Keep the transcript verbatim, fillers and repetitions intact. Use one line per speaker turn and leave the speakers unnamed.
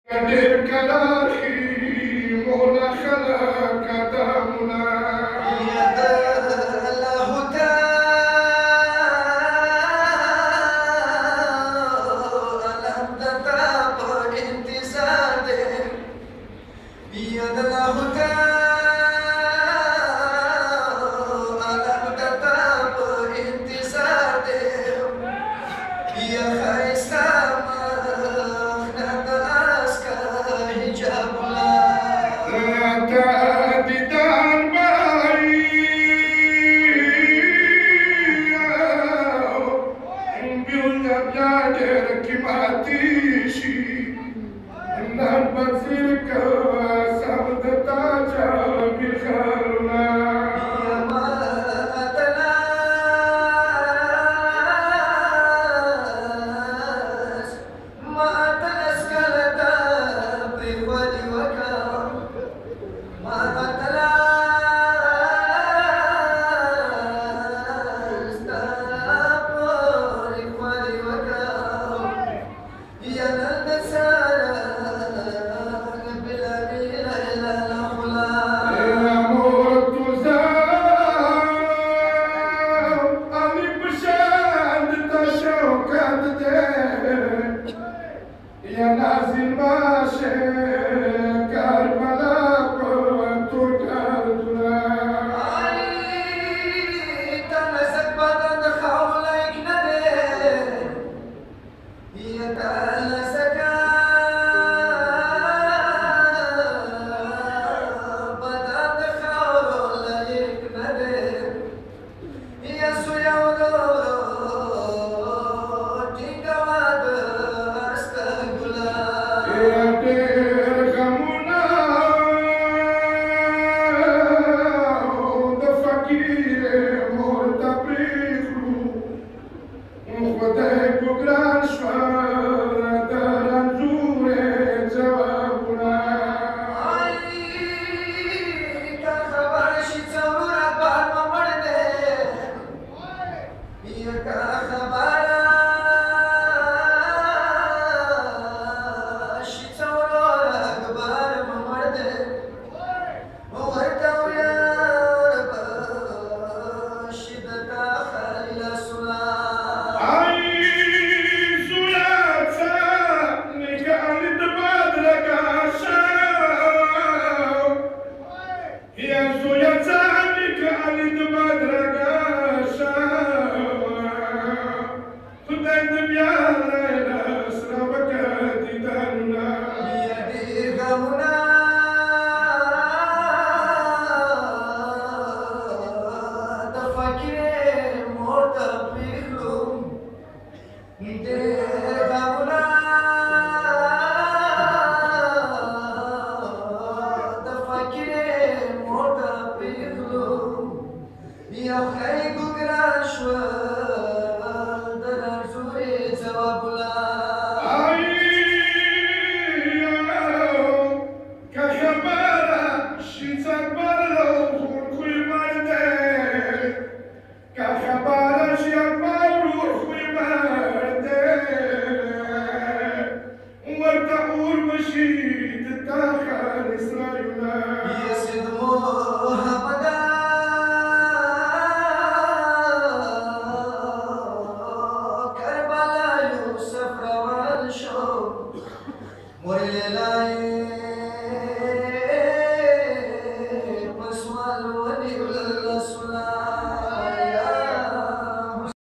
ډېر کلاخي مولا خلق ادمونه
يد الله تعالى تتاب انتصار دے يد الله تعالى تتاب انتصار دے يا خيستا مخنت اسكا حجاب
دیدار بایی بیونا بیا ډېر قیمتي شي نن بصیر کوا سمد تاجا بخارنا يا نازل باشه كربلا كنتو كردنا
اي تمسك بدن خولك ندي يتألسك بدن خولك ندي يسو يودو تنقواد استقبلا
يا دير غمنا ده فقير مرتبريخو خدای کو ګران شوه د رنځورې ځوابونه
يا خيك قراشوا درجوي جوابلا Morelai